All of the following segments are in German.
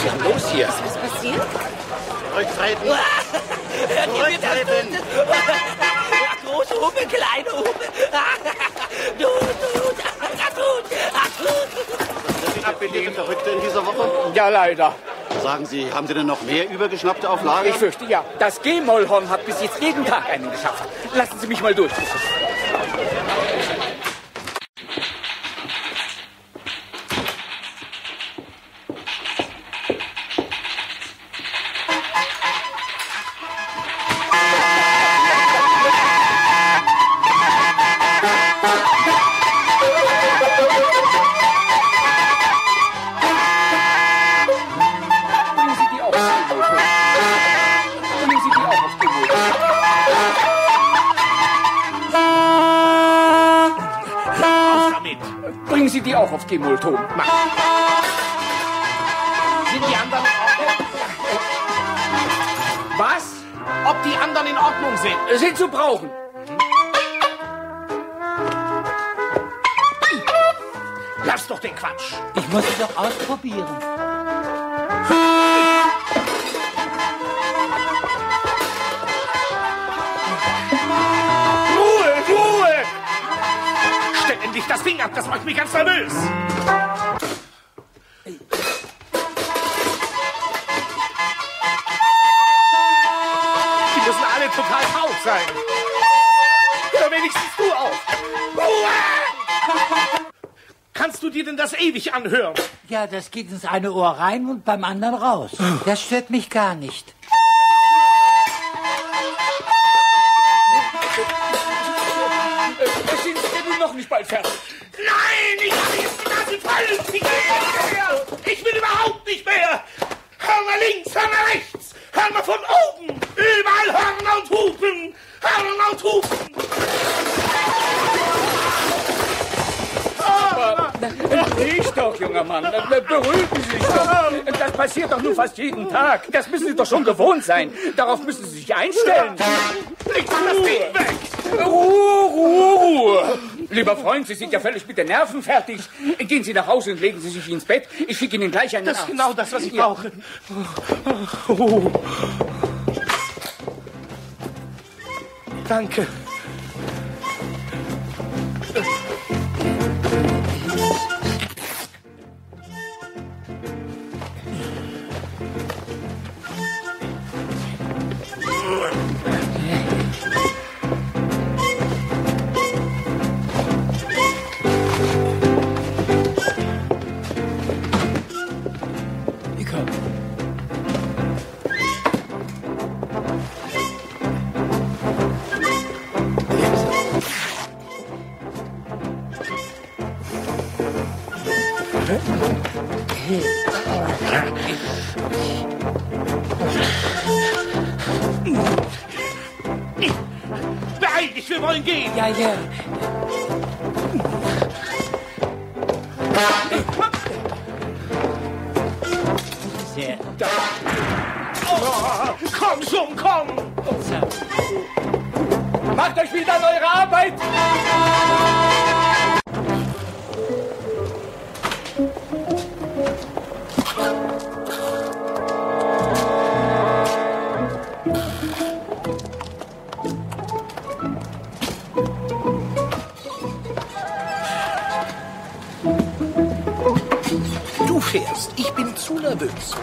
ist denn los hier? Ist was passiert? Rücktreten! Rücktreten! Große Hupe, kleine Hupe. Tut. Sind Sie abgelehnt Verrückte in dieser Woche? Ja, leider. Sagen Sie, haben Sie denn noch mehr Übergeschnappte auf Lager? Ich fürchte, ja. Das G-Mollhorn hat bis jetzt jeden Tag einen geschafft. Lassen Sie mich mal durch. Bringen Sie die auch auf G-Moll-Ton. Sind die anderen in Ordnung? Was? Ob die anderen in Ordnung sind? Sind zu brauchen. Lass doch den Quatsch. Ich muss es doch ausprobieren. Ruhe! Stell endlich das Ding ab, das macht mich ganz nervös. Die müssen alle total taub sein. Hör wenigstens du auf. Ruhe! Kannst du dir denn das ewig anhören? Ja, das geht ins eine Ohr rein und beim anderen raus. Das stört mich gar nicht. Sind Sie denn nun noch nicht bald fertig? Nein, ich habe jetzt die Nase voll. Ich will nicht mehr. Ich will überhaupt nicht mehr. Hör mal links, hör mal rechts. Hör mal von oben. Überall Hörner und Hupen. Hörner und Hupen. Nicht doch, junger Mann. Beruhigen Sie sich doch. Das passiert doch nur fast jeden Tag. Das müssen Sie doch schon gewohnt sein. Darauf müssen Sie sich einstellen. Leg mal das Ding weg. Ruhe. Lieber Freund, Sie sind ja völlig mit den Nerven fertig. Gehen Sie nach Hause und legen Sie sich ins Bett. Ich schicke Ihnen gleich einen Das ist Arzt. genau das, was ich brauche. Danke. Beeil dich, wir wollen gehen. Ja. Sehr. Oh, komm schon, komm. Macht euch wieder an eure Arbeit. Du fährst, ich bin zu nervös.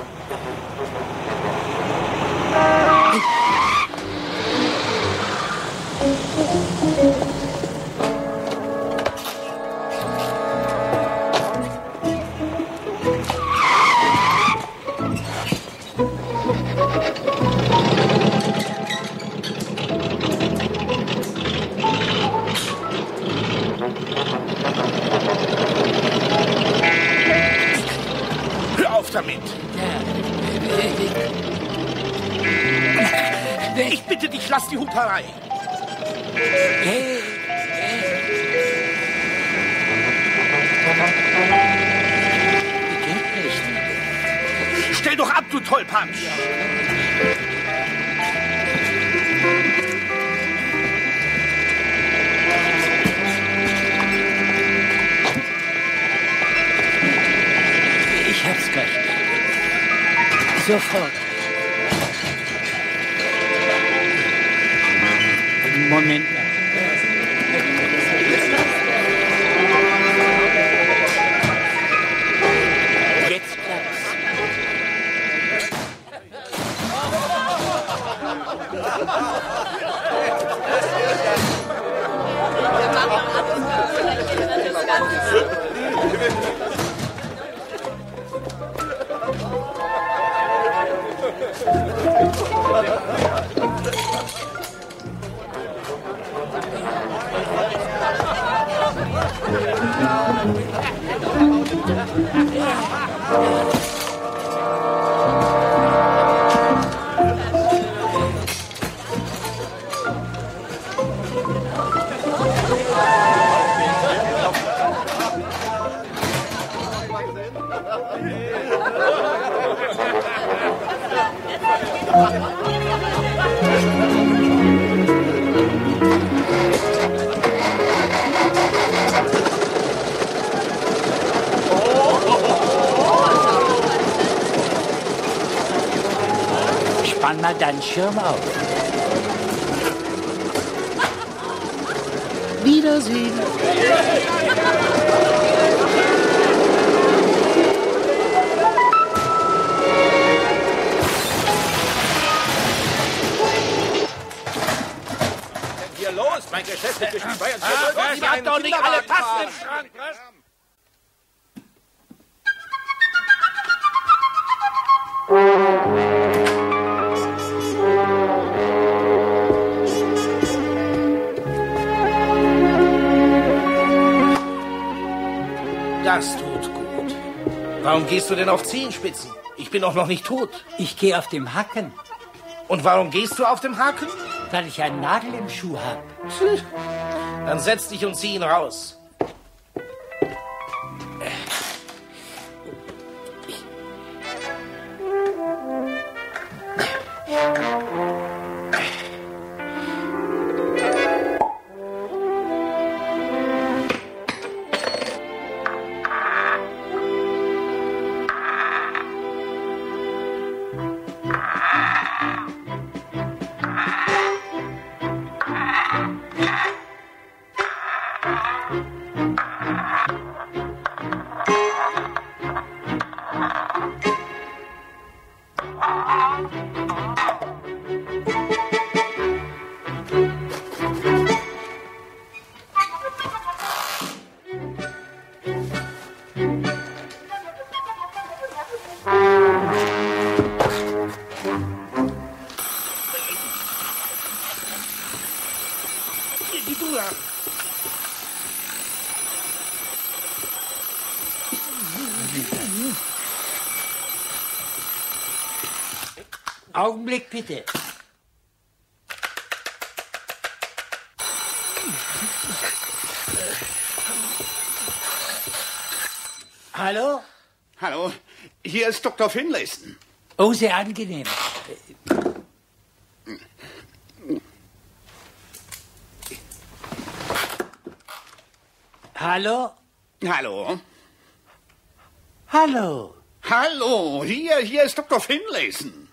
Hör auf damit. Ich bitte dich, lass die Huperei. Stell doch ab, du Tollpatsch. Ich hab's gleich. Sofort. Moment mal. Jetzt klappt's. Spann mal deinen Schirm auf. Wiedersehen. Hier los, mein Geschäft mit Steuern. Ihr habt doch nicht alle Tassen im Schrank, was? Das tut gut. Warum gehst du denn auf Zehenspitzen? Ich bin doch noch nicht tot. Ich gehe auf dem Hacken, Und warum gehst du auf dem Haken? weil ich einen Nagel im Schuh habe. Dann setz dich und zieh ihn raus. Augenblick bitte. Hallo? Hallo, hier ist Dr. Finlayson. Oh, sehr angenehm. Hallo? Hallo. Hallo? Hallo, hier ist Dr. Finlayson.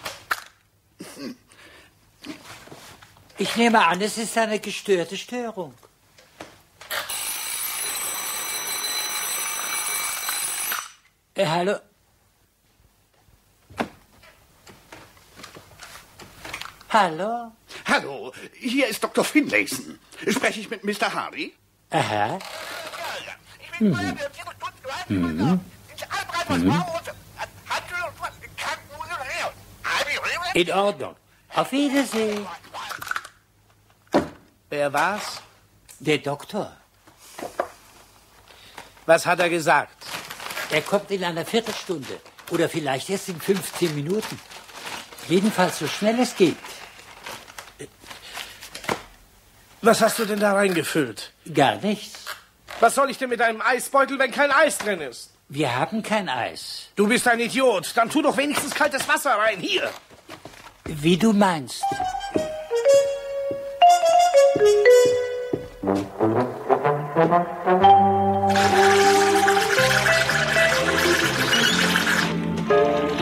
Ich nehme an, es ist eine gestörte Störung. Hallo? Hallo? Hallo, hier ist Dr. Finlayson. Spreche ich mit Mr. Hardy? Aha. In Ordnung. Auf Wiedersehen. Wer war's? Der Doktor. Was hat er gesagt? Er kommt in einer Viertelstunde. Oder vielleicht erst in 15 Minuten. Jedenfalls so schnell es geht. Was hast du denn da reingefüllt? Gar nichts. Was soll ich denn mit einem Eisbeutel, wenn kein Eis drin ist? Wir haben kein Eis. Du bist ein Idiot. Dann tu doch wenigstens kaltes Wasser rein. Hier. Wie du meinst.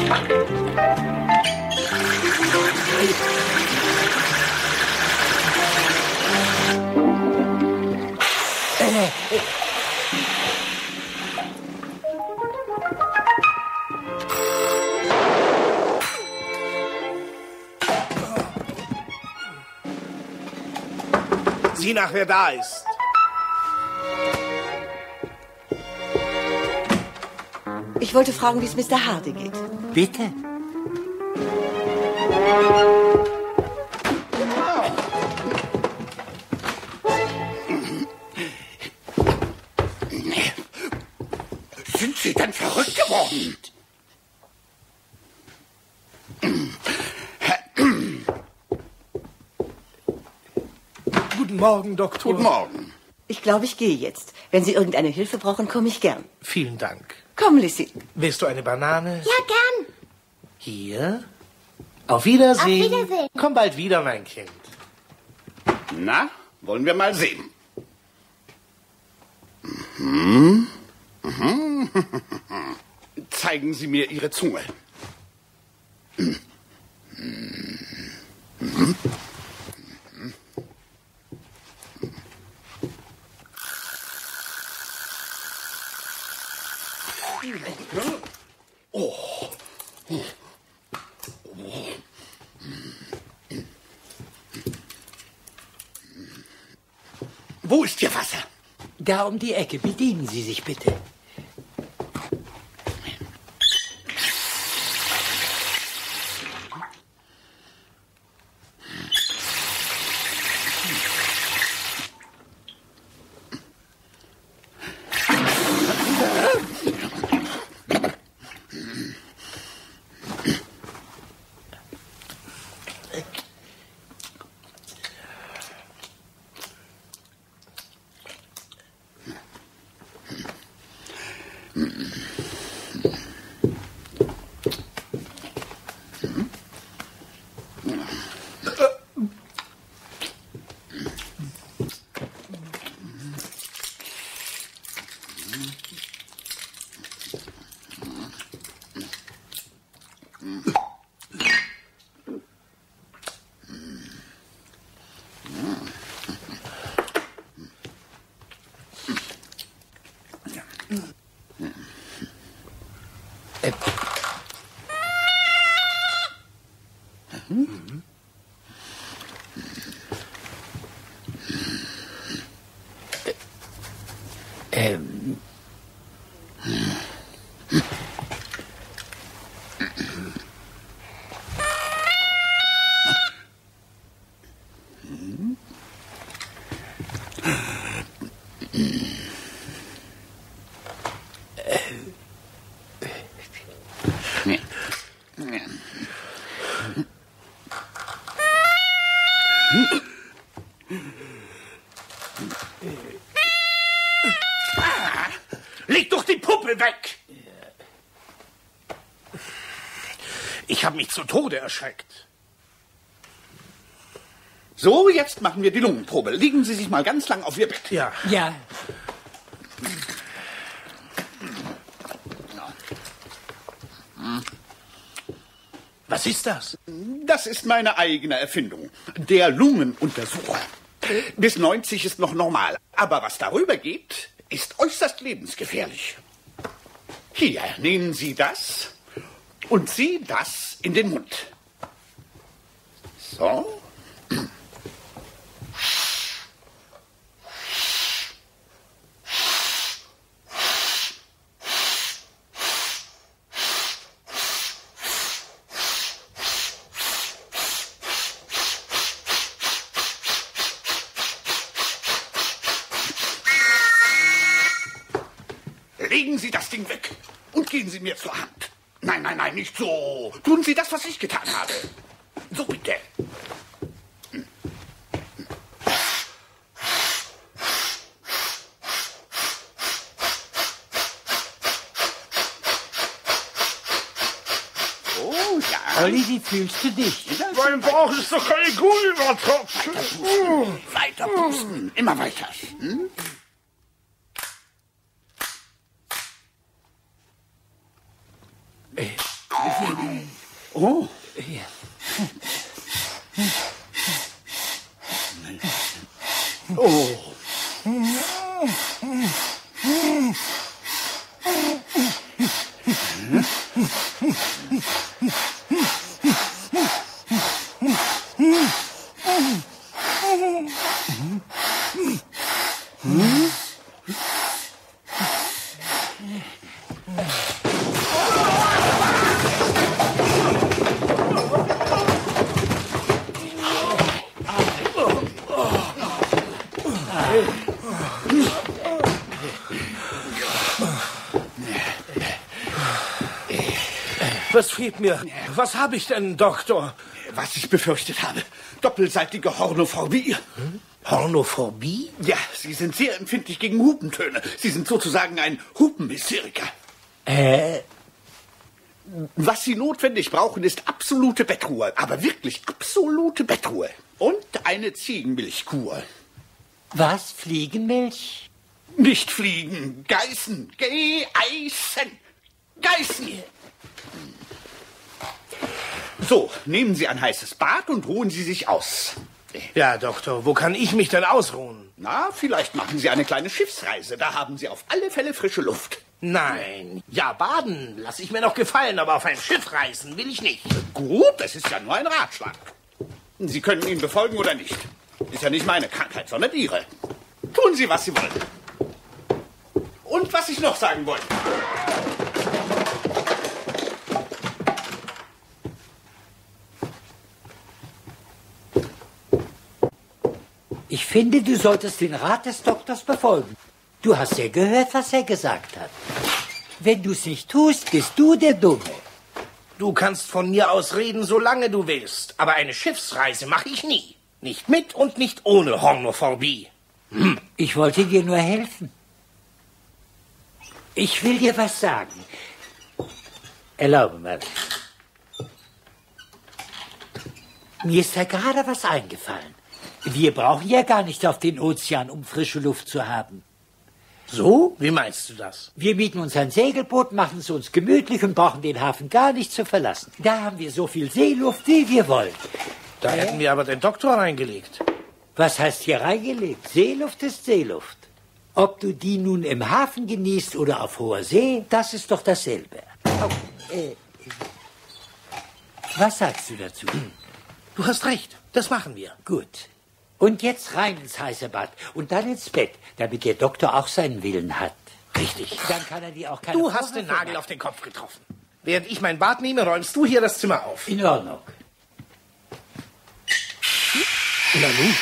Sieh nach, wer da ist. Ich wollte fragen, wie es Mr. Hardy geht. Bitte? Sind Sie denn verrückt geworden? Guten Morgen, Doktor. Guten Morgen. Ich glaube, ich gehe jetzt. Wenn Sie irgendeine Hilfe brauchen, komme ich gern. Vielen Dank. Komm, Lissy. Willst du eine Banane? Ja, gern. Hier. Auf Wiedersehen. Auf Wiedersehen. Komm bald wieder, mein Kind. Na, wollen wir mal sehen. Zeigen Sie mir Ihre Zunge. Wo ist Ihr Wasser? Da um die Ecke. Bedienen Sie sich bitte. Leg doch die Puppe weg! Ich habe mich zu Tode erschreckt. So, jetzt machen wir die Lungenprobe. Legen Sie sich mal ganz lang auf Ihr Bett. Ja. Ja. Was ist das? Das ist meine eigene Erfindung. Der Lungenuntersucher. Bis 90 ist noch normal. Aber was darüber geht, ist äußerst lebensgefährlich. Hier, nehmen Sie das und Sie das in den Mund. So. Legen Sie das Ding weg und gehen Sie mir zur Hand. Nein, nein, nein, nicht so. Tun Sie das, was ich getan habe. So bitte. Oh ja. Olli, wie fühlst du dich? Mein Bauch ist doch keine Gummimatratze. Weiter pusten, immer weiter. Hm? Oh. Hier. Oh. Was fehlt mir? Was habe ich denn, Doktor? Was ich befürchtet habe. Doppelseitige Hornophobie. Hornophobie? Ja, Sie sind sehr empfindlich gegen Hupentöne. Sie sind sozusagen ein Hupenhysteriker. Was Sie notwendig brauchen, ist absolute Bettruhe. Aber wirklich absolute Bettruhe. Und eine Ziegenmilchkur. Was? Fliegenmilch? Nicht fliegen, geißen. Geißen. Geißen. So, nehmen Sie ein heißes Bad und ruhen Sie sich aus. Ja, Doktor, wo kann ich mich denn ausruhen? Na, vielleicht machen Sie eine kleine Schiffsreise. Da haben Sie auf alle Fälle frische Luft. Nein, ja, baden lasse ich mir noch gefallen, aber auf ein Schiff reisen will ich nicht. Gut, das ist ja nur ein Ratschlag. Sie können ihn befolgen oder nicht. Ist ja nicht meine Krankheit, sondern Ihre. Tun Sie, was Sie wollen. Und was ich noch sagen wollte. Ich finde, du solltest den Rat des Doktors befolgen. Du hast ja gehört, was er gesagt hat. Wenn du es nicht tust, bist du der Dumme. Du kannst von mir aus reden, solange du willst. Aber eine Schiffsreise mache ich nie. Nicht mit und nicht ohne Hornophobie. Ich wollte dir nur helfen. Ich will dir was sagen. Erlaube mal. Mir ist da gerade was eingefallen. Wir brauchen ja gar nicht auf den Ozean, um frische Luft zu haben. So? Wie meinst du das? Wir mieten uns ein Segelboot, machen es uns gemütlich und brauchen den Hafen gar nicht zu verlassen. Da haben wir so viel Seeluft, wie wir wollen. Da hätten wir aber den Doktor reingelegt. Was heißt hier reingelegt? Seeluft ist Seeluft. Ob du die nun im Hafen genießt oder auf hoher See, das ist doch dasselbe. Was sagst du dazu? Du hast recht, das machen wir. Gut. Und jetzt rein ins heiße Bad und dann ins Bett, damit der Doktor auch seinen Willen hat. Richtig. Dann kann er dir auch keine Du hast den Nagel auf den Kopf getroffen. Während ich mein Bad nehme, räumst du hier das Zimmer auf. In Ordnung. Na nun.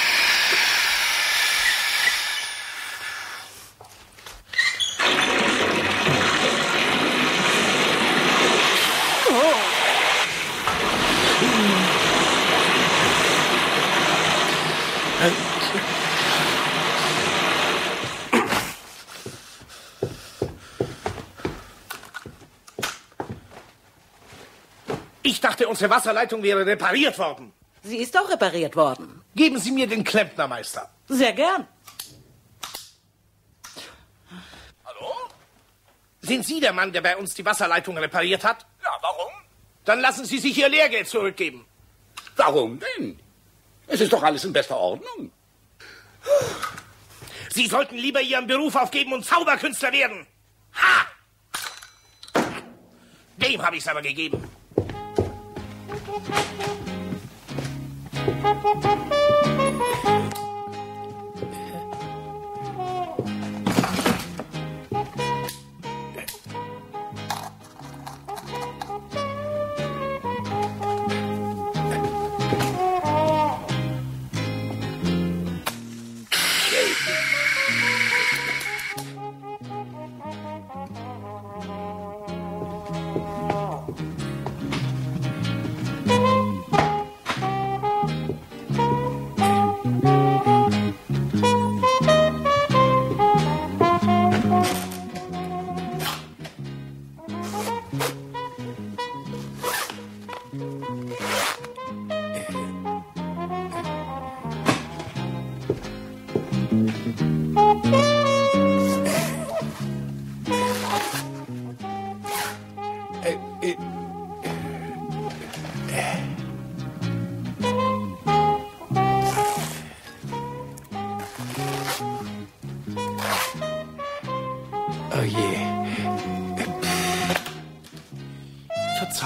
Ich dachte, unsere Wasserleitung wäre repariert worden. Sie ist doch repariert worden. Geben Sie mir den Klempnermeister. Sehr gern. Hallo? Sind Sie der Mann, der bei uns die Wasserleitung repariert hat? Ja, warum? Dann lassen Sie sich Ihr Lehrgeld zurückgeben. Warum denn? Es ist doch alles in bester Ordnung. Sie sollten lieber Ihren Beruf aufgeben und Zauberkünstler werden. Ha! Dem habe ich es aber gegeben.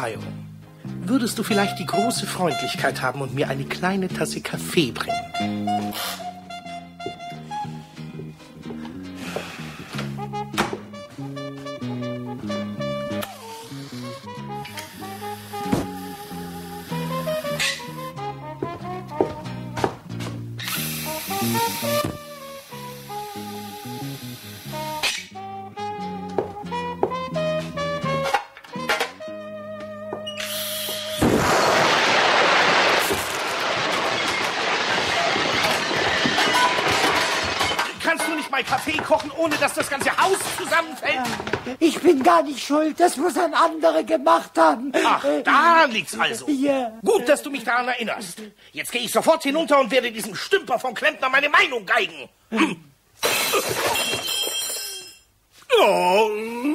Verzeihung. Würdest du vielleicht die große Freundlichkeit haben und mir eine kleine Tasse Kaffee bringen? Kaffee kochen, ohne dass das ganze Haus zusammenfällt? Ich bin gar nicht schuld. Das muss ein anderer gemacht haben. Ach, da liegt's also. Ja. Gut, dass du mich daran erinnerst. Jetzt gehe ich sofort hinunter und werde diesem Stümper vom Klempner meine Meinung geigen. Oh.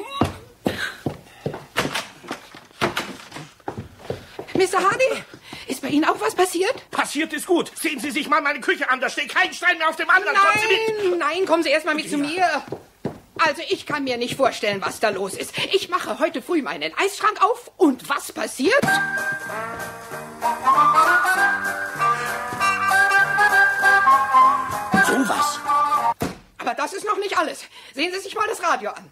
Mr. Hardy, ist bei Ihnen auch was passiert? Passiert ist gut. Sehen Sie sich mal meine Küche an. Da steht kein Stein mehr auf dem anderen. Kommen Sie mit. Nein, kommen Sie erst mal mit zu mir. Also, ich kann mir nicht vorstellen, was da los ist. Ich mache heute früh meinen Eisschrank auf und was passiert? So was. Aber das ist noch nicht alles. Sehen Sie sich mal das Radio an.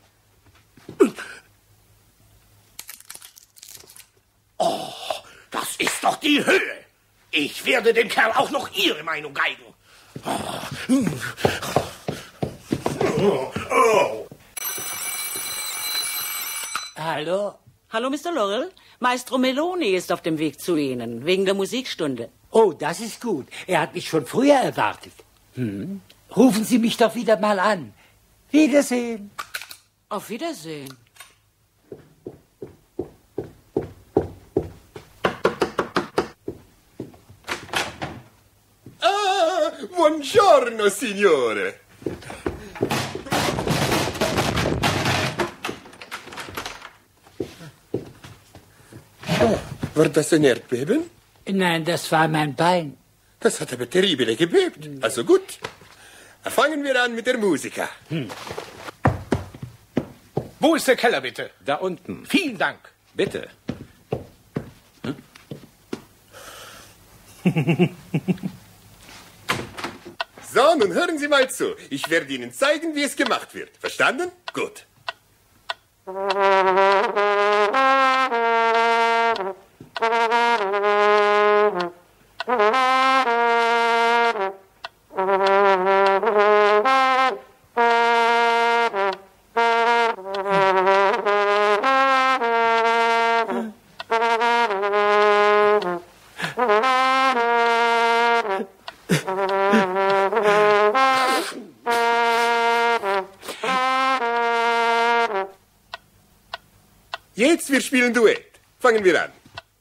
Oh, das ist doch die Höhe. Ich werde dem Kerl auch noch Ihre Meinung geigen. Hallo? Hallo, Mr. Laurel. Maestro Meloni ist auf dem Weg zu Ihnen, wegen der Musikstunde. Oh, das ist gut. Er hat mich schon früher erwartet. Rufen Sie mich doch wieder mal an. Wiedersehen. Auf Wiedersehen. Buongiorno, signore. Oh, war das ein Erdbeben? Nein, das war mein Bein. Das hat aber terribel gebebt. Also gut. Fangen wir an mit der Musiker. Wo ist der Keller, bitte? Da unten. Vielen Dank. Bitte. So, nun hören Sie mal zu. Ich werde Ihnen zeigen, wie es gemacht wird. Verstanden? Gut. Jetzt, wir spielen Duett. Fangen wir an.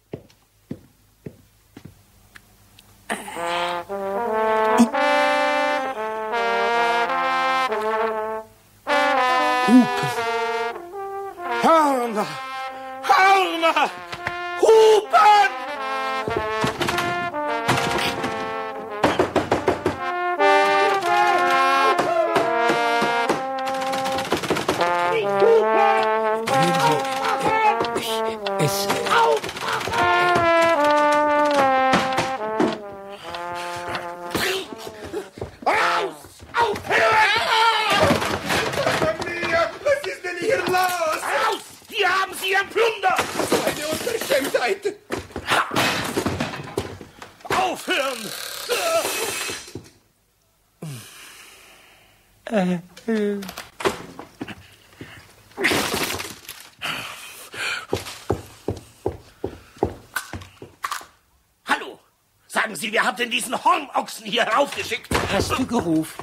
Hupen. Hörner. Hörner. Hupen. Es... Was ist denn hier los? Raus! Hier haben Sie Ihren Plunder! Eine Unverschämtheit. Aufhören! Hallo! Sagen Sie, wer hat denn diesen Hornochsen hier heraufgeschickt? Hast du gerufen?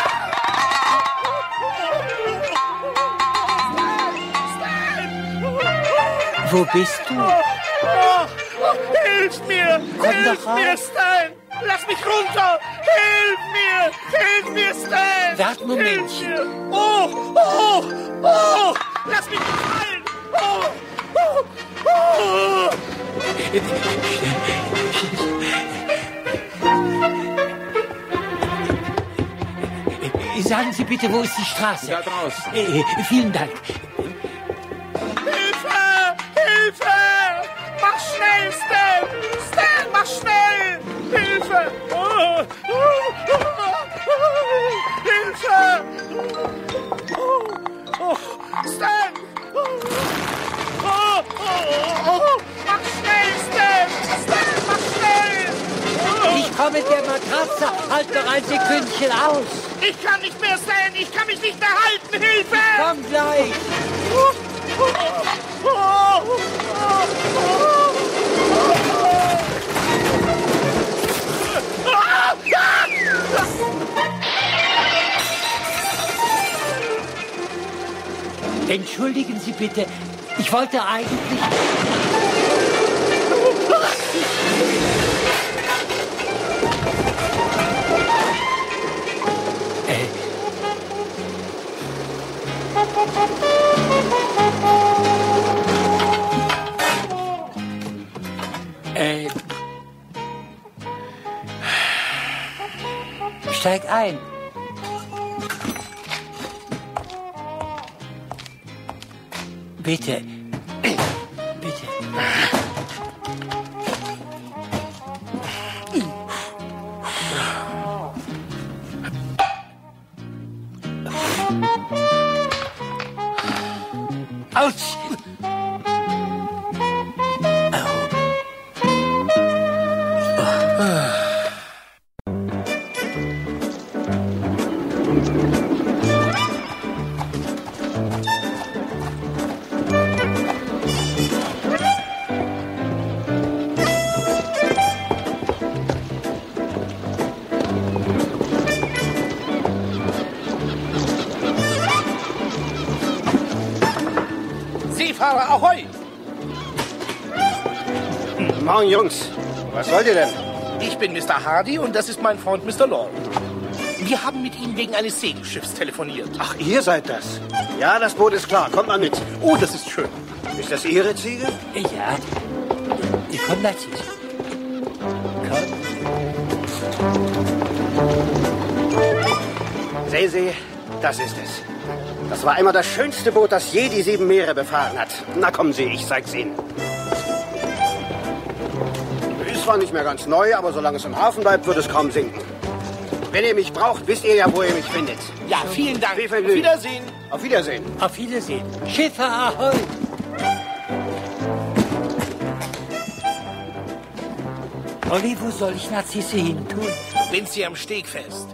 Wo bist du? Hilf mir! Komm Hilf doch raus. mir, Stein! Lass mich runter! Hilf mir! Hilf mir, Stein! Wart ein Moment. Hilf mir! Oh! Oh! Oh! Lass mich nicht fallen! Oh! Oh! Oh! Sagen Sie bitte, wo ist die Straße? Da draußen. Vielen Dank. Hilfe! Hilfe! mit der Matratze. Halt noch ein Sekündchen aus. Ich kann nicht mehr stehen. Ich kann mich nicht mehr halten. Hilfe! Komm gleich. Entschuldigen Sie bitte. Ich wollte eigentlich... Steig ein. Bitte. Bitte. Autsch! Seefahrer, ahoi! Morgen, Jungs. Was wollt ihr denn? Ich bin Mr. Hardy und das ist mein Freund Mr. Long. Wir haben mit Ihnen wegen eines Segelschiffs telefoniert. Ach, ihr seid das? Ja, das Boot ist klar. Kommt mal mit. Oh, das ist schön. Ist das Ihre Ziege? Ja. Komm, Nazis. Komm. Sehen Sie, das ist es. Das war einmal das schönste Boot, das je die 7 Meere befahren hat. Na kommen Sie, ich zeig's Ihnen. Ist zwar nicht mehr ganz neu, aber solange es im Hafen bleibt, wird es kaum sinken. Wenn ihr mich braucht, wisst ihr ja, wo ihr mich findet. Ja, vielen Dank. Viel Auf Vergnügen. Wiedersehen. Auf Wiedersehen. Auf Wiedersehen. Schiffer, ahoi! Olli, wo soll ich Narzisse hin tun? Bin Sie am Steg fest.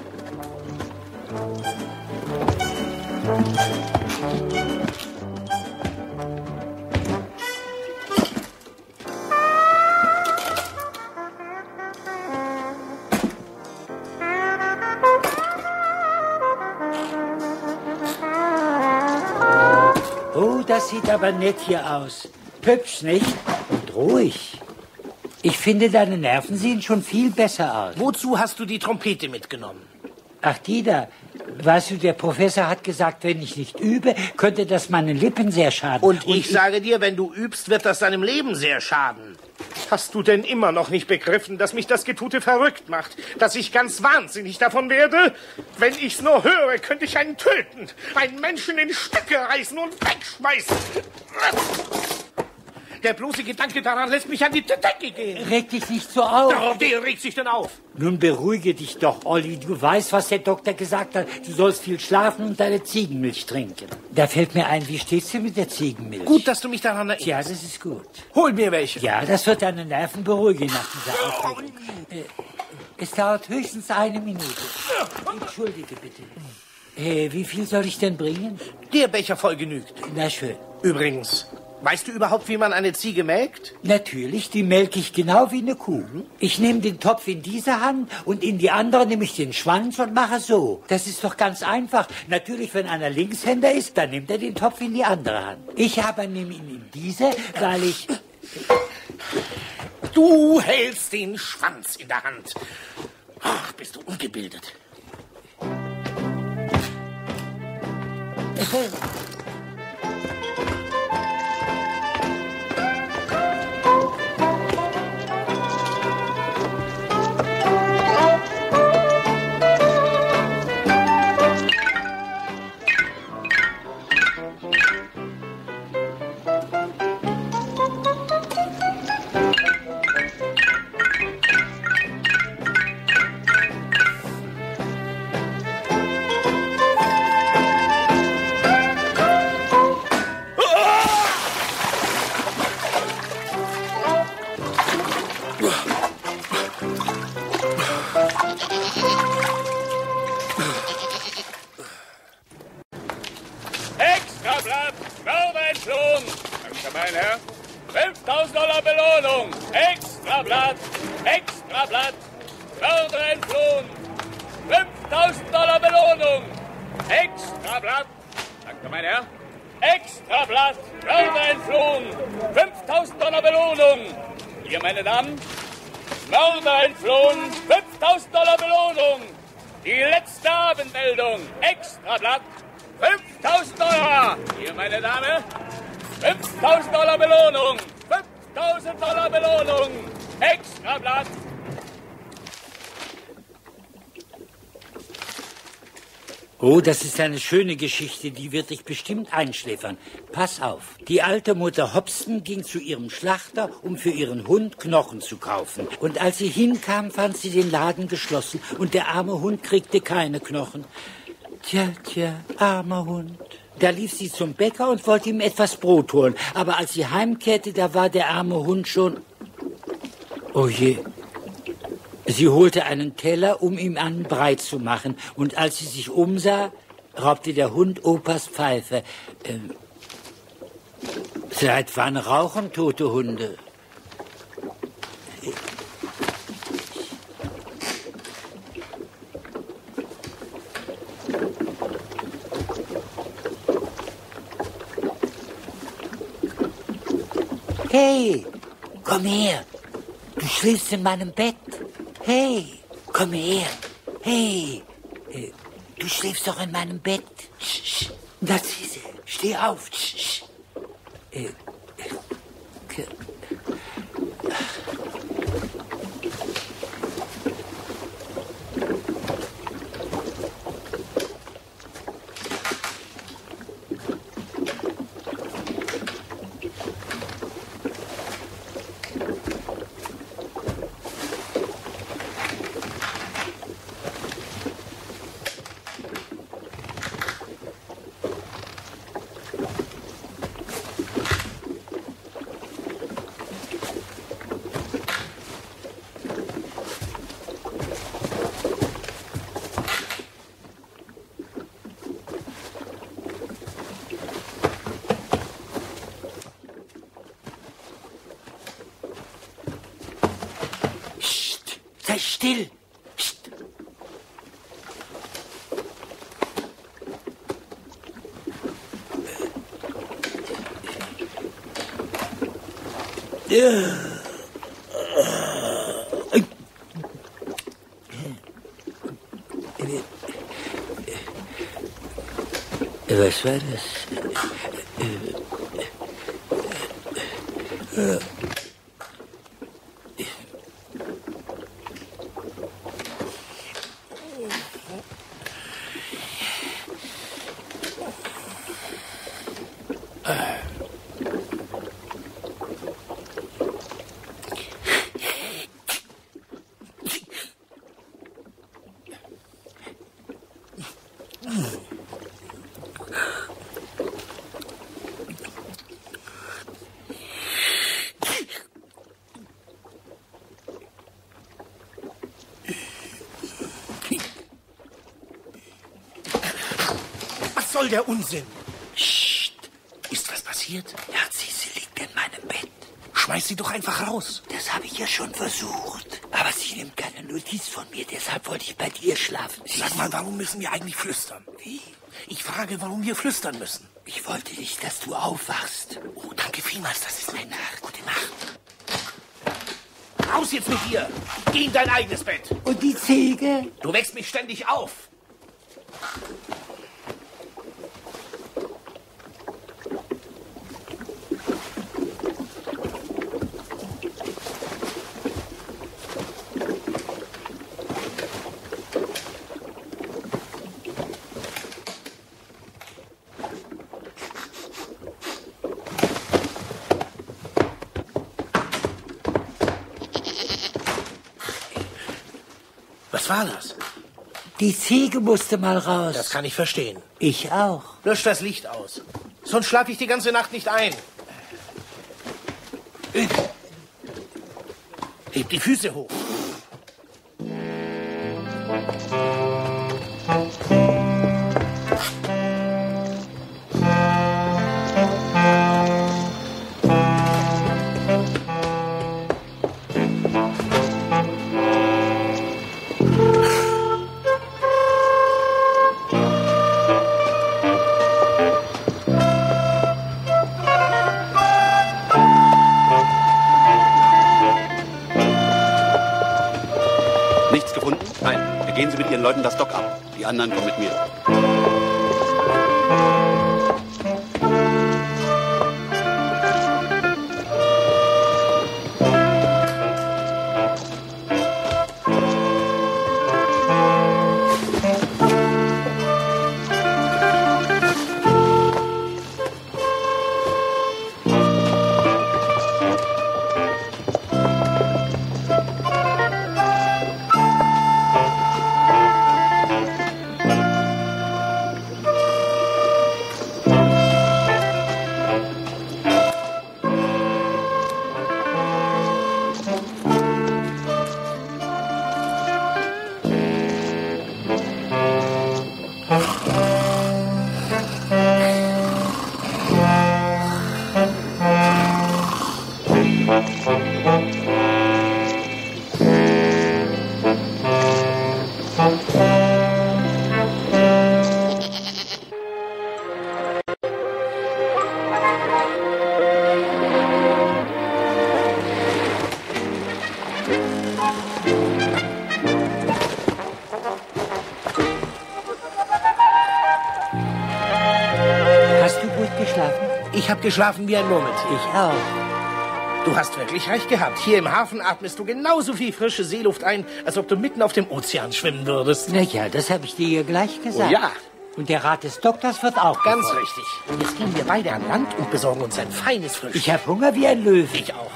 Oh, das sieht aber nett hier aus. Hübsch, nicht? Und ruhig. Ich finde, deine Nerven sehen schon viel besser aus. Wozu hast du die Trompete mitgenommen? Ach, die da. Weißt du, der Professor hat gesagt, wenn ich nicht übe, könnte das meinen Lippen sehr schaden. Und ich sage dir, wenn du übst, wird das deinem Leben sehr schaden. Hast du denn immer noch nicht begriffen, dass mich das Getute verrückt macht? Dass ich ganz wahnsinnig davon werde? Wenn ich's nur höre, könnte ich einen töten. Einen Menschen in Stücke reißen und wegschmeißen. Der bloße Gedanke daran lässt mich an die Decke gehen. Reg dich nicht so auf. Oh, wer regt sich denn auf? Nun beruhige dich doch, Olli. Du weißt, was der Doktor gesagt hat. Du sollst viel schlafen und deine Ziegenmilch trinken. Da fällt mir ein, wie steht's dir mit der Ziegenmilch? Gut, dass du mich daran erinnerst. Ja, das ist gut. Hol mir welche. Ja, das wird deine Nerven beruhigen nach dieser Aufregung. Es dauert höchstens 1 Minute. Entschuldige bitte. Wie viel soll ich denn bringen? Der Becher voll genügt. Na schön. Übrigens, weißt du überhaupt, wie man eine Ziege melkt? Natürlich, die melke ich genau wie eine Kuh. Ich nehme den Topf in diese Hand und in die andere nehme ich den Schwanz und mache so. Das ist doch ganz einfach. Natürlich, wenn einer Linkshänder ist, dann nimmt er den Topf in die andere Hand. Ich aber nehme ihn in diese, weil ich... Du hältst den Schwanz in der Hand. Ach, bist du ungebildet. Belohnung. Extrablatt. Extrablatt. Mörder entflohen. $5.000 Belohnung. Extrablatt. Danke, mein Herr. Extrablatt. Mörder entflohen. $5.000 Belohnung. Hier, meine Damen. Mörder entflohen. $5.000 Belohnung. Die letzte Abendmeldung. Extrablatt. $5.000. Hier, meine Dame. $5.000 Belohnung. $5.000 Belohnung. Extrablatt. Oh, das ist eine schöne Geschichte, die wird dich bestimmt einschläfern. Pass auf. Die alte Mutter Hobson ging zu ihrem Schlachter, um für ihren Hund Knochen zu kaufen. Und als sie hinkam, fand sie den Laden geschlossen und der arme Hund kriegte keine Knochen. Tja, armer Hund. Da lief sie zum Bäcker und wollte ihm etwas Brot holen. Aber als sie heimkehrte, da war der arme Hund schon... Oh je... Sie holte einen Teller, um ihm einen Brei zu machen. Und als sie sich umsah, raubte der Hund Opas Pfeife. Seit wann rauchen tote Hunde? Hey, komm her. Du schläfst in meinem Bett. Hey, komm her. Hey, du schläfst doch in meinem Bett. Das ist sie. Steh auf. Sei still. Psst. Was war das? Was soll der Unsinn? Psst. Ist was passiert? Ja, sie liegt in meinem Bett. Schmeiß sie doch einfach raus. Das habe ich ja schon versucht. Aber sie nimmt keine Notiz von mir, deshalb wollte ich bei dir schlafen. Sag mal, warum müssen wir eigentlich flüstern? Wie? Ich frage, warum wir flüstern müssen. Ich wollte nicht, dass du aufwachst. Oh, danke vielmals, das ist nett. Gute Nacht. Raus jetzt mit dir. Geh in dein eigenes Bett. Und die Ziege? Du wächst mich ständig auf. Was war das? Die Ziege musste mal raus. Das kann ich verstehen. Ich auch. Lösch das Licht aus. Sonst schlafe ich die ganze Nacht nicht ein. Heb die Füße hoch. Gehen Sie mit Ihren Leuten das Dock ab. Die anderen kommen mit mir. Ich habe geschlafen wie ein Murmeltier. Ich auch. Du hast wirklich recht gehabt. Hier im Hafen atmest du genauso viel frische Seeluft ein, als ob du mitten auf dem Ozean schwimmen würdest. Na ja, das habe ich dir ja gleich gesagt. Oh ja. Und der Rat des Doktors wird auch Ganz befolgt. richtig. Jetzt gehen wir beide an Land und besorgen uns ein feines Frühstück. Ich habe Hunger wie ein Löwe. Ich auch.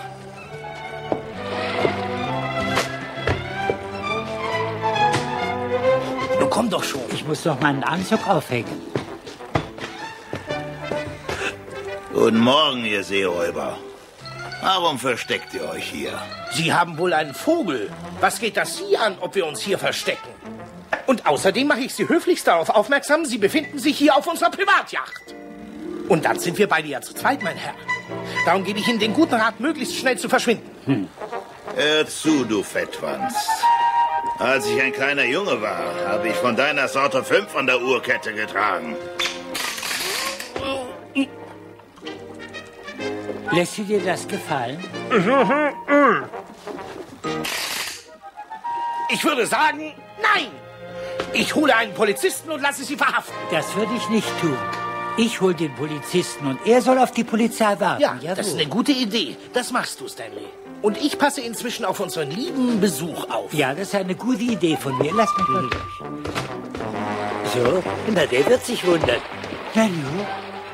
Nun komm doch schon. Ich muss doch meinen Anzug aufhängen. Guten Morgen, ihr Seeräuber. Warum versteckt ihr euch hier? Sie haben wohl einen Vogel. Was geht das Sie an, ob wir uns hier verstecken? Und außerdem mache ich Sie höflichst darauf aufmerksam, Sie befinden sich hier auf unserer Privatjacht. Und dann sind wir beide ja zu zweit, mein Herr. Darum gebe ich Ihnen den guten Rat, möglichst schnell zu verschwinden. Hör zu, du Fettwanz. Als ich ein kleiner Junge war, habe ich von deiner Sorte 5 an der Uhrkette getragen. Lässt dir das gefallen? Ich würde sagen, nein! Ich hole einen Polizisten und lasse Sie verhaften. Das würde ich nicht tun. Ich hole den Polizisten und er soll auf die Polizei warten. Ja, Jawohl. das ist eine gute Idee. Das machst du, Stanley. Und ich passe inzwischen auf unseren lieben Besuch auf. Ja, das ist eine gute Idee von mir. Lass mich mal durch. So, na, der wird sich wundern. Na, nu.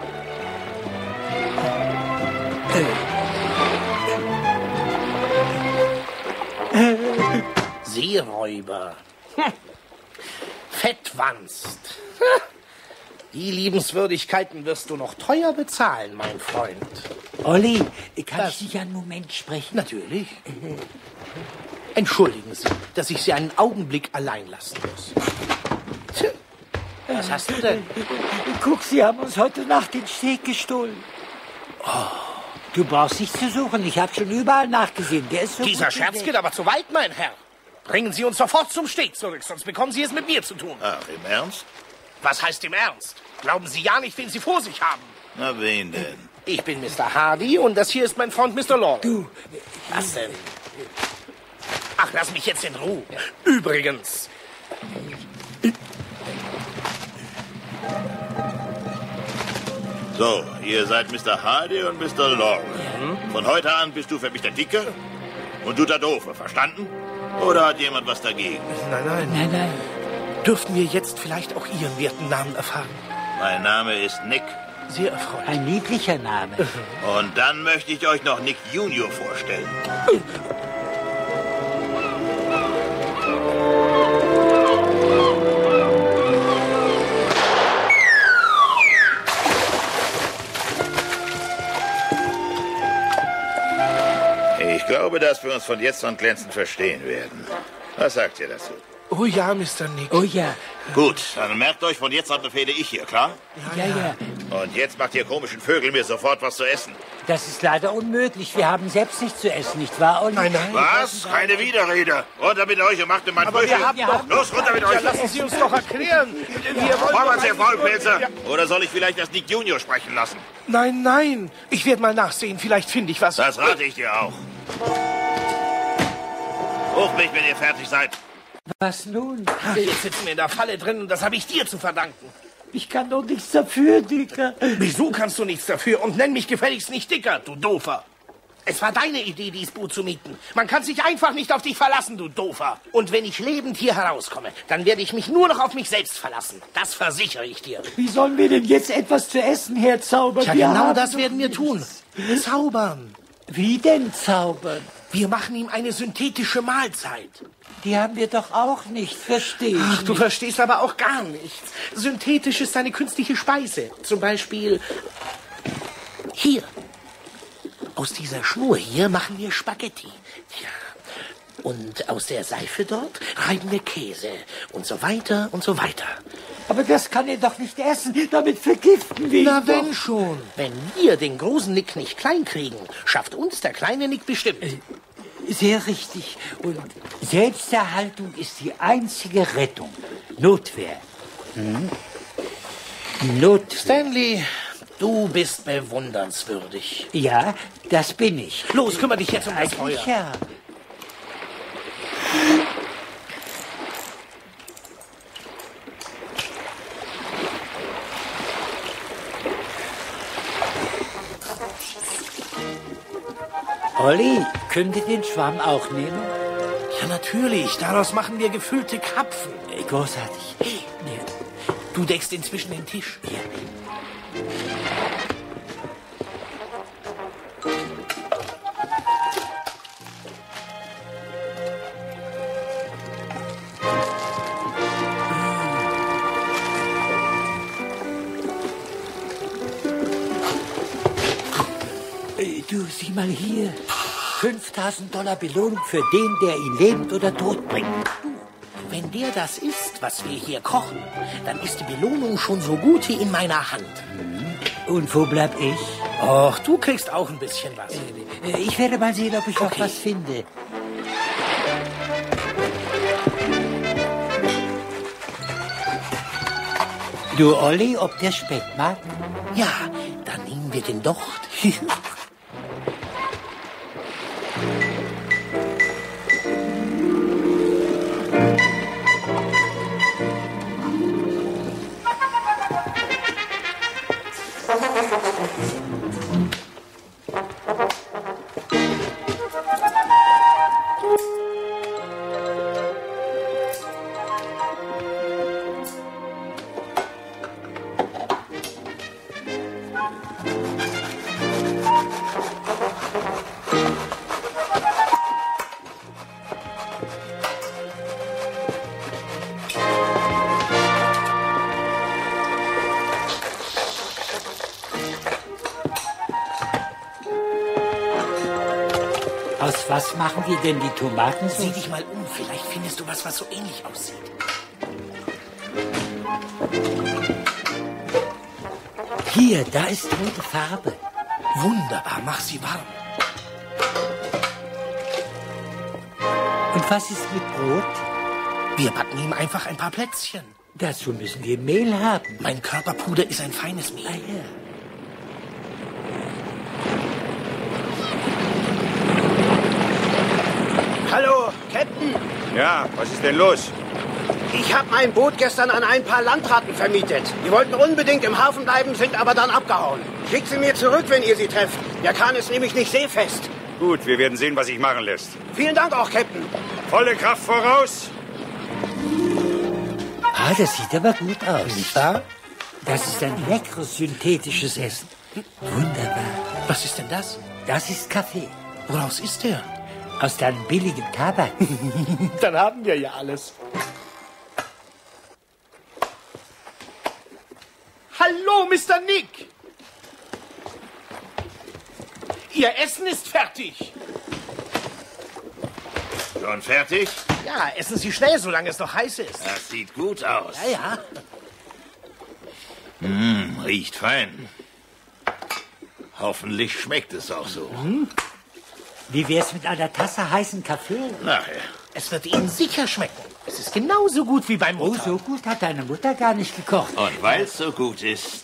Seeräuber. Fettwanst. Die Liebenswürdigkeiten wirst du noch teuer bezahlen, mein Freund. Olli, kann ich dich einen Moment sprechen? Natürlich. Entschuldigen Sie, dass ich Sie einen Augenblick allein lassen muss. Tja, was hast du denn? Guck, Sie haben uns heute Nacht den Steg gestohlen. Oh, du brauchst nicht zu suchen. Ich habe schon überall nachgesehen. Der ist so Dieser gut Scherz bedeckt. geht aber zu weit, mein Herr. Bringen Sie uns sofort zum Steg zurück, sonst bekommen Sie es mit mir zu tun. Ach, im Ernst? Was heißt im Ernst? Glauben Sie ja nicht, wen Sie vor sich haben. Na, wen denn? Ich bin Mr. Hardy und das hier ist mein Freund Mr. Long. Du, Was denn? Ach, lass mich jetzt in Ruhe. Übrigens. So, ihr seid Mr. Hardy und Mr. Long. Von heute an bist du für mich der Dicke und du der Doofe, verstanden? Oder hat jemand was dagegen? Nein, nein. nein, nein. Dürften wir jetzt vielleicht auch Ihren werten Namen erfahren? Mein Name ist Nick. Sehr erfreut. Ein niedlicher Name. Und dann möchte ich euch noch Nick Junior vorstellen. Ich glaube, dass wir uns von jetzt an glänzend verstehen werden. Was sagt ihr dazu? Oh ja, Mr. Nick. Oh ja. Gut, dann merkt euch, von jetzt an befehle ich hier, klar? Ja, ja. Und jetzt macht ihr komischen Vögel mir sofort was zu essen. Das ist leider unmöglich. Wir haben selbst nichts zu essen, nicht wahr, Olli? Nein, nein. Was? Keine Widerrede. Runter mit euch und macht mir mein Aber Frühstück. wir haben doch... Los, runter mit Ja, euch. lassen Sie uns doch erklären. Wir wollen Vorwärts, doch ihr eigentlich Faulpelze. nur- Oder soll ich vielleicht das Nick Junior sprechen lassen? Nein, nein. Ich werde mal nachsehen. Vielleicht finde ich was. Das rate ich dir auch. Ruft mich, wenn ihr fertig seid. Was nun? Jetzt sitzen wir in der Falle drin und das habe ich dir zu verdanken. Ich kann doch nichts dafür, Dicker. Wieso kannst du nichts dafür? Und nenn mich gefälligst nicht Dicker, du Doofer. Es war deine Idee, dieses Boot zu mieten. Man kann sich einfach nicht auf dich verlassen, du Doofer. Und wenn ich lebend hier herauskomme, dann werde ich mich nur noch auf mich selbst verlassen. Das versichere ich dir. Wie sollen wir denn jetzt etwas zu essen herzaubern? Ja, genau das werden wir tun. Zaubern. Wie denn zaubern? Wir machen ihm eine synthetische Mahlzeit. Die haben wir doch auch nicht, verstehe ich. Ach, du verstehst aber auch gar nichts. Synthetisch ist eine künstliche Speise. Zum Beispiel hier. Aus dieser Schnur hier machen wir Spaghetti. Ja. Und aus der Seife dort reiben wir Käse. Und so weiter und so weiter. Aber das kann er doch nicht essen. Damit vergiften wir ihn. Na, wenn schon. Wenn wir den großen Nick nicht klein kriegen, schafft uns der kleine Nick bestimmt. Sehr richtig. Und Selbsterhaltung ist die einzige Rettung. Notwehr. Stanley, du bist bewundernswürdig. Ja, das bin ich. Los, kümmere dich jetzt um das Feuer. Ja. Olli, könnt ihr den Schwamm auch nehmen? Ja, natürlich. Daraus machen wir gefüllte Krapfen. Großartig. Hey, du deckst inzwischen den Tisch. Ja. Du, sieh mal hier. $5.000 Belohnung für den, der ihn lebend oder tot bringt. Wenn der das ist, was wir hier kochen, dann ist die Belohnung schon so gut wie in meiner Hand. Und wo bleib ich? Och, du kriegst auch ein bisschen was. Ich werde mal sehen, ob ich noch was finde. Du, Olli, ob der Speck mag? Ja, dann nehmen wir den Docht. Aus was machen wir denn die Tomaten? Sieh dich mal um, vielleicht findest du was, was so ähnlich aussieht. Hier, da ist rote Farbe. Wunderbar, mach sie warm. Und was ist mit Brot? Wir backen ihm einfach ein paar Plätzchen. Dazu müssen wir Mehl haben. Mein Körperpuder ist ein feines Mehl. Ah, ja. Hallo, Captain. Ja, was ist denn los? Ich habe mein Boot gestern an ein paar Landratten vermietet. Die wollten unbedingt im Hafen bleiben, sind aber dann abgehauen. Schickt sie mir zurück, wenn ihr sie trefft. Der Kahn ist nämlich nicht seefest. Gut, wir werden sehen, was sich machen lässt. Vielen Dank auch, Captain. Volle Kraft voraus. Ah, das sieht aber gut aus. Nicht wahr? Das ist ein leckeres synthetisches Essen. Wunderbar. Was ist denn das? Das ist Kaffee. Woraus ist der? Aus deinem billigen Tabak. Dann haben wir ja alles. Hallo, Mr. Nick. Ihr Essen ist fertig. Schon fertig? Ja, essen Sie schnell, solange es noch heiß ist. Das sieht gut aus. Ja, ja. Riecht fein. Hoffentlich schmeckt es auch so. Wie wär's mit einer Tasse heißen Kaffee? Nachher. Es wird Ihnen sicher schmecken. Es ist genauso gut wie bei Mutter. Oh, so gut hat deine Mutter gar nicht gekocht. Und weil es so gut ist,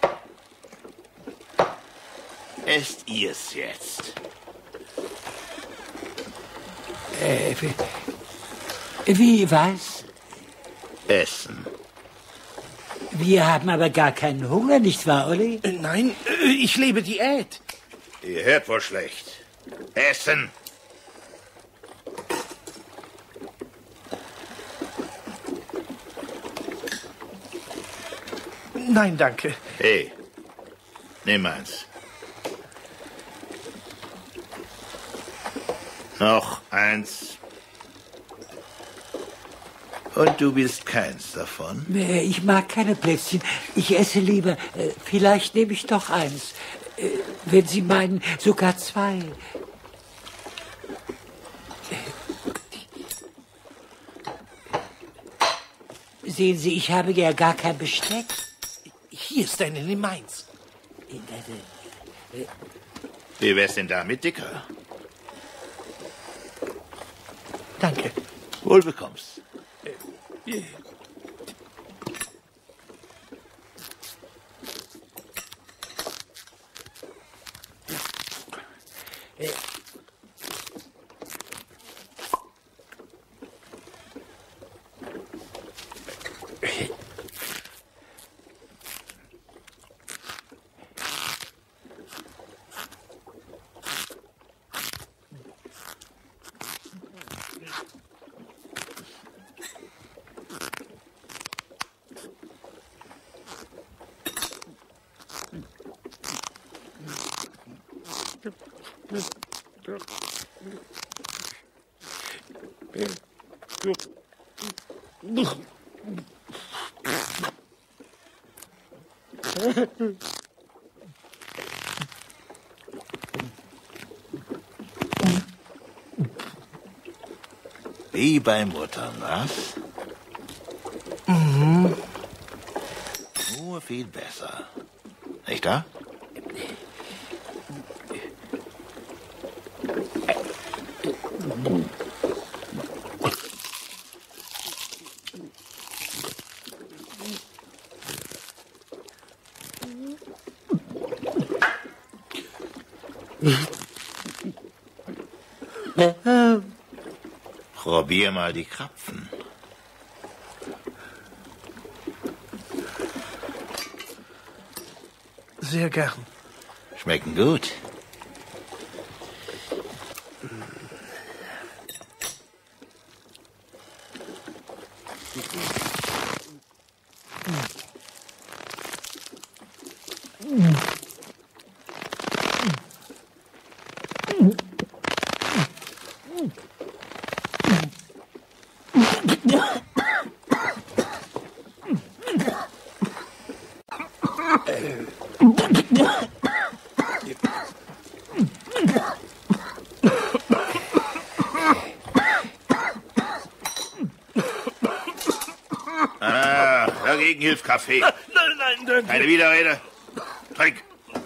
esst ihr's jetzt. Wie, was? Essen. Wir haben aber gar keinen Hunger, nicht wahr, Olli? Nein, ich lebe Diät. Ihr hört wohl schlecht. Essen. Nein, danke. Hey, nimm eins. Noch eins. Und du bist keins davon? Ich mag keine Plätzchen. Ich esse lieber. Vielleicht nehme ich doch eins. Wenn Sie meinen, sogar zwei. Sehen Sie, ich habe ja gar kein Besteck. Hier ist eine, nimm meins. Wie wär's denn damit, Dicker? Danke. Wohl bekommst. Wie bei Muttern, was? Mhm. Nur viel besser. Nicht wahr? Probier mal die Krapfen. Sehr gern. Schmecken gut. Dagegen hilft Kaffee. Nein, danke. Keine Widerrede. Trink.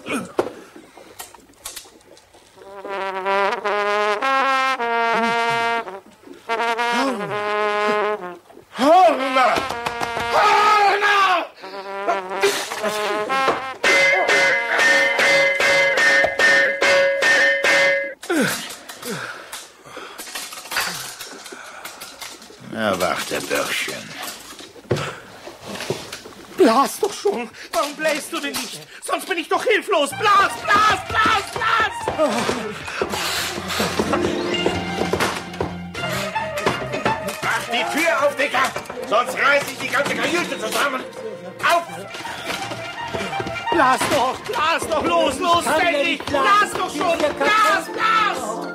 Hörner! Hörner! Erwachte Bürschchen. Blas doch schon. Warum bläst du denn nicht? Sonst bin ich doch hilflos. Blas, blas, blas, blas! Mach die Tür auf, Dicker! Sonst reiß ich die ganze Kajüte zusammen! Auf! Blas doch, los, ständig! Blas doch schon! Blas, blas!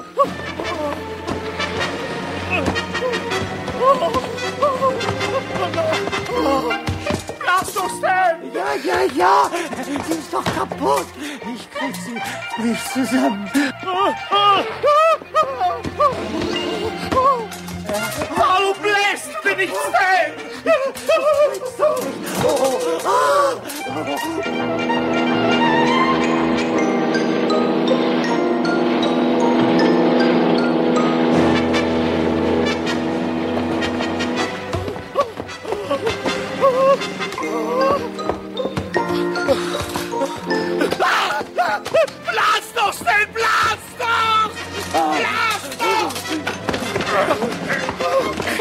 Blas doch, Stan! Ja, sie ist doch kaputt. Ich krieg sie nicht zusammen. Warum bläst bin ich Stan? Blas doch, schnell, blas doch! Blas doch!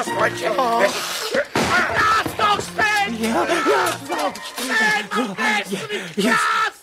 los, Freundchen. Lass doch, Sven! Ja, Sven, was lässt du nicht ja.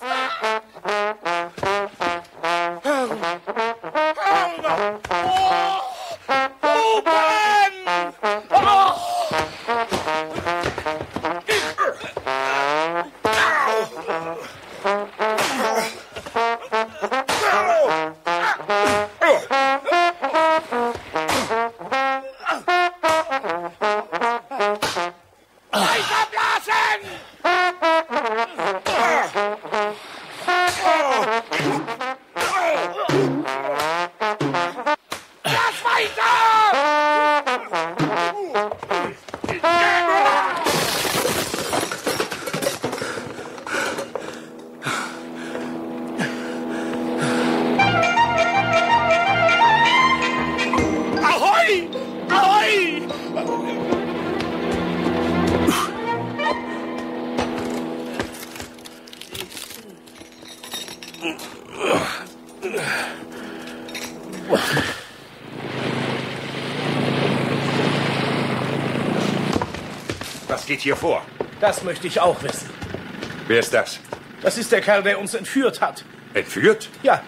Was geht hier vor? Das möchte ich auch wissen. Wer ist das? Das ist der Kerl, der uns entführt hat. Entführt? Ja.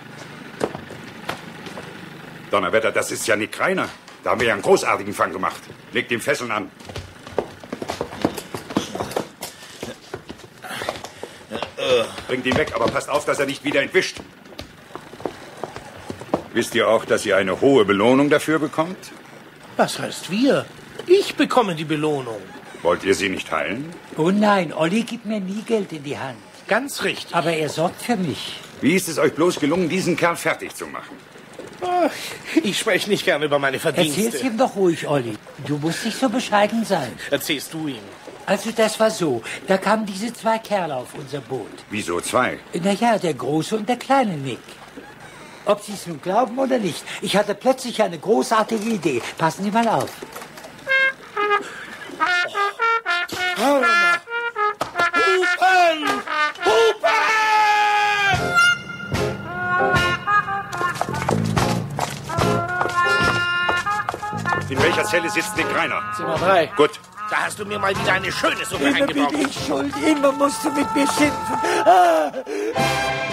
Donnerwetter, das ist ja Nick Kreiner. Da haben wir ja einen großartigen Fang gemacht. Legt ihm Fesseln an. Bringt ihn weg, aber passt auf, dass er nicht wieder entwischt. Wisst ihr auch, dass ihr eine hohe Belohnung dafür bekommt? Was heißt wir? Ich bekomme die Belohnung. Wollt ihr sie nicht teilen? Oh nein, Olli gibt mir nie Geld in die Hand. Ganz richtig. Aber er sorgt für mich. Wie ist es euch bloß gelungen, diesen Kerl fertig zu machen? Ach, ich spreche nicht gern über meine Verdienste. Erzähl's ihm doch ruhig, Olli. Du musst nicht so bescheiden sein. Erzählst du ihm. Also das war so. Da kamen diese zwei Kerle auf unser Boot. Wieso zwei? Naja, der große und der kleine Nick. Ob Sie es nun glauben oder nicht, ich hatte plötzlich eine großartige Idee. Passen Sie mal auf. Hupen! Hupen! In welcher Zelle sitzt Nick Kreiner? Zimmer 3. Gut. Da hast du mir mal wieder eine schöne Suppe Immer eingebaut. bin ich schuld. Immer musst du mit mir schimpfen. Ah.